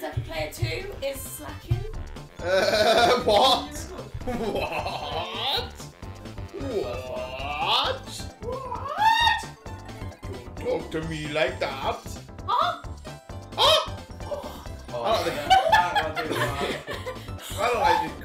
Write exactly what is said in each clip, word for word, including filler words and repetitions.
is that player two is slacking. Uh, what? What? What? What? Talk to me like that. Huh? Oh! Oh, I don't think I don't like this.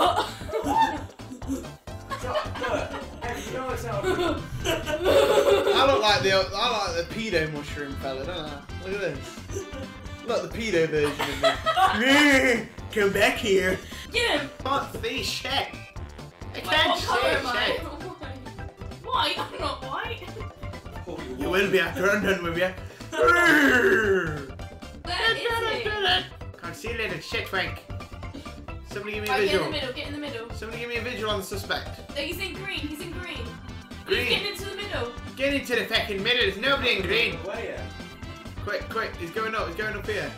I don't like the I like the pedo mushroom fella, don't I? Look at this. Look, the pedo version of me. Come back here. Get him. Can't see shit. I Wait, can't what colour am I? see shit. White? I'm not white. You will be after I'm done with you. Where is he? Can't see a little shit wank. Somebody give me a Right, get in visual. the middle, get in the middle. Somebody give me a visual on the suspect. No, he's in green, he's in green. Green. He's getting into the middle. Get into the fucking middle. There's nobody in green. Where? Quick, quick. He's going up. He's going up here.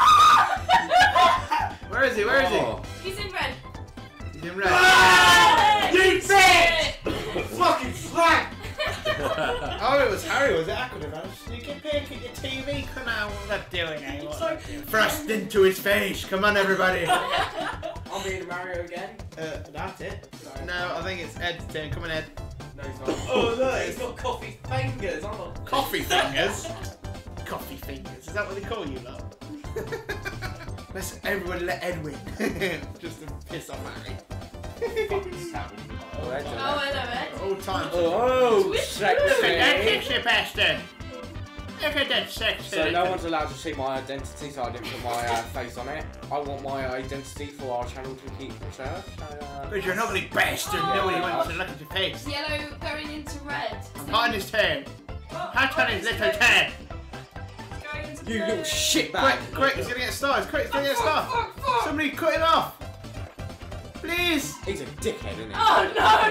Where is he? Where is he? Oh. He's in red. He's in red. Ah, You bitch! Fucking slag! Oh, it was Harry, was it? I could have asked. You can pick at your T V. Come on, what's that doing? Eh? What's that doing? Thrust into his face. Come on, everybody. I'm being Mario again. Uh, that's it. No, I think it's Ed's turn. Come on, Ed. No, he's not. Oh, look, he's got coffee fingers. I'm not. Coffee fingers. Coffee fingers. Is that what they call you, lot? Let's everyone let Ed win. Just to piss off Harry. Oh, that's Oh, hello, Ed. All time. Oh, Switch sexy. Look at that picture, bastard. Look at that sexy. So no one's allowed to see my identity, so I didn't put my uh, face on it. I want my identity for our channel to keep reserved. So, uh, Because you're an ugly bastard. Oh. Nobody wants to look at your face. Yellow going into red. I'm hiding his turn. Hide on his little turn. Going into you blue. little shitbag. Quick, quick, he's gonna get stars. Quick, he's gonna get a star. Fuck, fuck. Somebody cut him off. Please. He's a dickhead, isn't he? Oh no!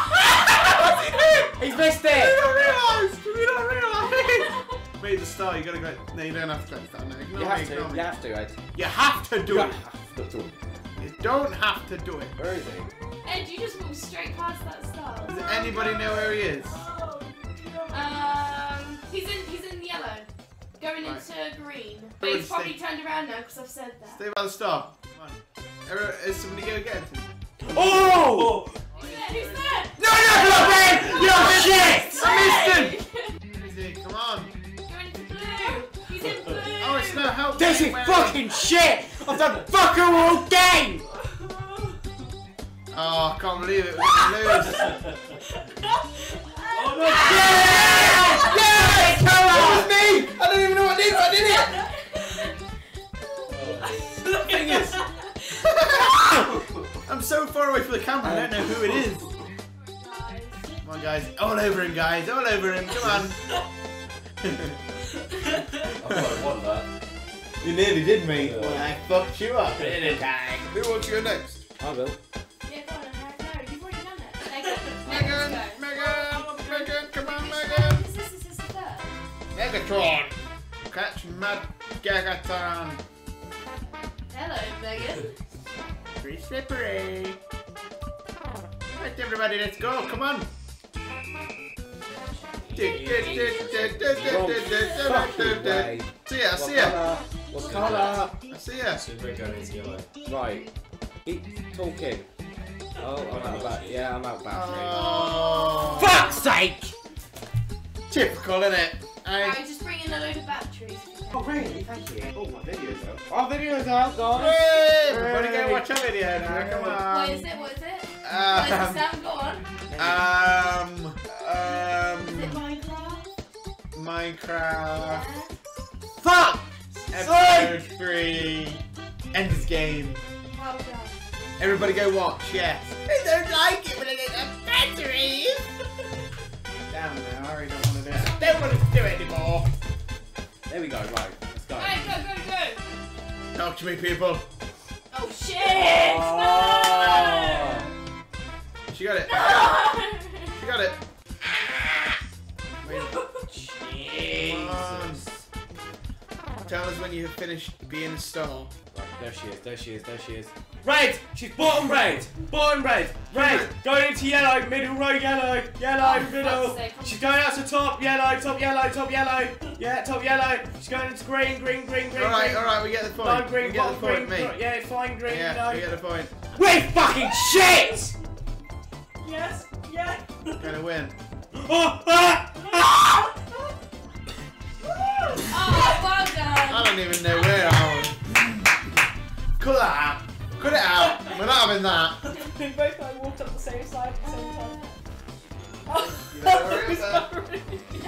He's missed We it! don't realise. We don't realise. Wait, the star. You gotta go. No, you don't have to click that. No, ignore You me, have ignore to, me. you have to, Ed. You have to do You it. have to do it. You don't have to do it. Where is he? Ed, you just walked straight past that star. Does anybody know where he is? Um, he's in, he's in yellow. Going Right. into green. But he's probably turned around now because I've said that. Stay by the star. Come on. Everyone- Is somebody go get him? Oh! Who's there? Who's there? No, no, no, man! You're shit! I missed him! Hey! Where is he? Come on. Going into blue. He's in blue. Oh, it's no help. This is Where fucking shit! I've done fuck all game! Oh, I can't believe it. We're gonna lose. Oh no! Yeah! Yeah! Come on! It was me! I don't even know what I did, but I did it! The thing is... I'm so far away from the camera, I don't know who it is. Come on, guys. All over him, guys. All over him. Come on. I want that. You nearly did, mate. Yeah. Well, I fucked you up. Who wants to go next? I will. Yeah, go on. No, you've already done it. Megan, Megan, Megan, Megan, Megan, come on, Megan. Is this, is this the third? Megatron. Catch Mad Gagaton. Hello, Megan. Pretty slippery. Right, everybody, let's go. Come on. See ya, I see ya. What colour? I see ya. Right. Keep talking. Oh, I'm out of battery. Yeah, I'm out of battery. Oh. Fuck's sake! Typical, innit? I... Alright, just bring in a load of batteries. if you can. Oh, really? Thank you. Oh, my video's out. Our video's out, guys. Hey, everybody go watch our video now. Come on. What is it? What is it? What is the Um, sound? Go on. um, Is it um, Minecraft? Minecraft. Yeah. Fuck! Episode three. End this game. Well done. Everybody go watch, yes. I don't like it when I don't have batteries. Damn, now I really don't want to do it. I don't want to do it anymore. There we go, right. Let's go. Alright, go, go, go. Talk to me, people. Oh shit! Oh. She got it. No! She got it. Wait. Jesus. Come on. tell us when you've finished being a star. Right, there she is, there she is, there she is. Red! She's bottom red! Bottom red! Red! Going into yellow, middle row yellow, yellow, Oh, middle. fuck's sake. She's going out to top yellow, top yellow, top yellow. Yeah, top yellow. She's going into green, green, green, green. Alright, green. alright, we get the point. Lime green, we get the bottom point, green. mate. Yeah, it's fine, green, Yeah, no. we get the point. We fucking shit! Yes, yeah. Gonna win. Oh, ah, ah. Oh, well done. I don't even know where I was. Cut that out. Cut it out. We're not having that. We both like walked up the same side at the same time. Oh, You better hurry up, sorry.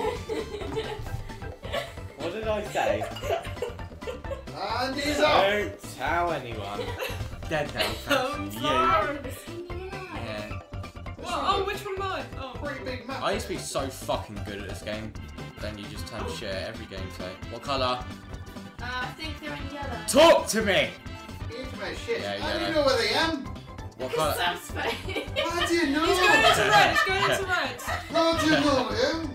What did I say? And he's off. Don't tell anyone. Dead now. I'm You. sorry. Yeah. What? Oh, which one am I? Oh. Pretty big map. I used to be so fucking good at this game. Then you just turn shit every game say. What colour? Uh, I think they're in yellow. Talk to me! It's my shit. Yeah, How do yeah. you know where they am? What colour? Sam's face. How do you know? He's going into red. He's going into red. How do you know him?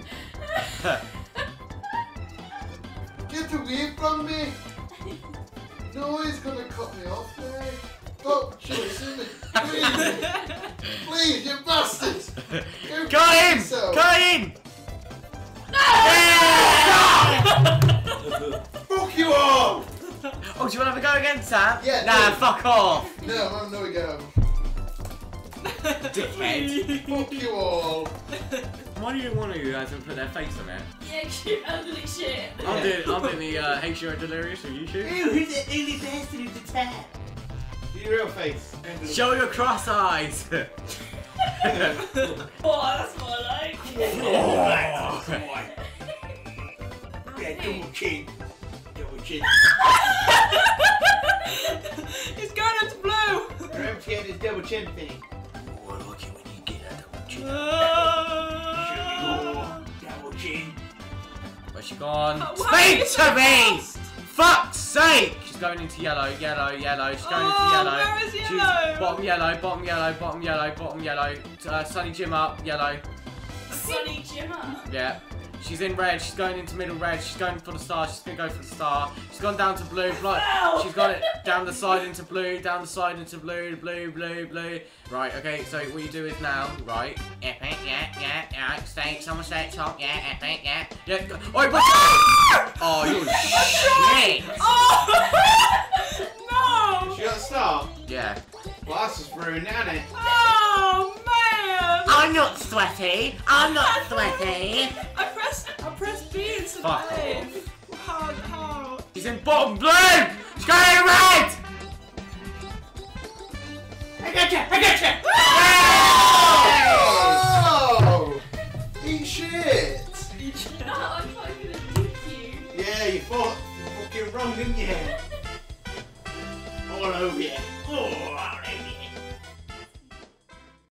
Get away from me. No, he's gonna cut me off there. Stop chasing me. Please. Please, you bastards. Go Got him! yourself. Got him! Fuck you all! Oh, do you want to have a go again, Sam? Yeah, Nah, do. fuck off! No, I'm no go. Dickhead. Fuck you all. Why do you want to who hasn't put their face on it? Yeah, cute, ugly shit. I'm doing, I'm doing the uh, Hey Sure Delirious or you shoot. who's the only bastard in the town? Do your real face. Show your cross eyes! Oh, that's what I like. Oh. Yeah, double chin. Double chin. He's going into blue. Your M T N is double chin thing. Oh, look at when you get a double chin. Oh. Double chin. Where's she gone? Oh, why are you Speak so to me! fast? Fuck's sake! She's going into yellow, yellow, yellow. She's going Oh, into yellow. where is She's yellow? bottom yellow, bottom yellow, bottom yellow, bottom yellow. Uh, Sunny Jim up, yellow. Sunny Jimmer. Yeah. She's in red. She's going into middle red. She's going for the star. She's gonna go for the star. She's gone down to blue. Blue. Ow! She's got it down the side into blue. Down the side into blue. Blue. Blue. Blue. Right. Okay. So what you do is now. Right. Epic. Yeah. Yeah. Yeah. Stay. Someone stay at top. Yeah. Epic. Yeah. Yeah. Go. Oh. What? Oh, you shit. Oh! No! She got a star? Yeah. Well, that's just ruined, isn't it? Oh man! I'm not sweaty. I'm not sweaty. I pressed, I pressed B instead of Fuck A. off. Hard, hard. She's in bottom blue. She's going in red. I got you. I got you. Oh! Eat shit! No, I'm fucking gonna nuke you. Yeah, you thought fucking wrong, didn't you? All over you. Oh,